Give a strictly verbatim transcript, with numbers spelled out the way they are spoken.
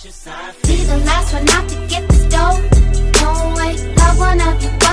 Be the last one out to get the dough. Don't wait, love one of you.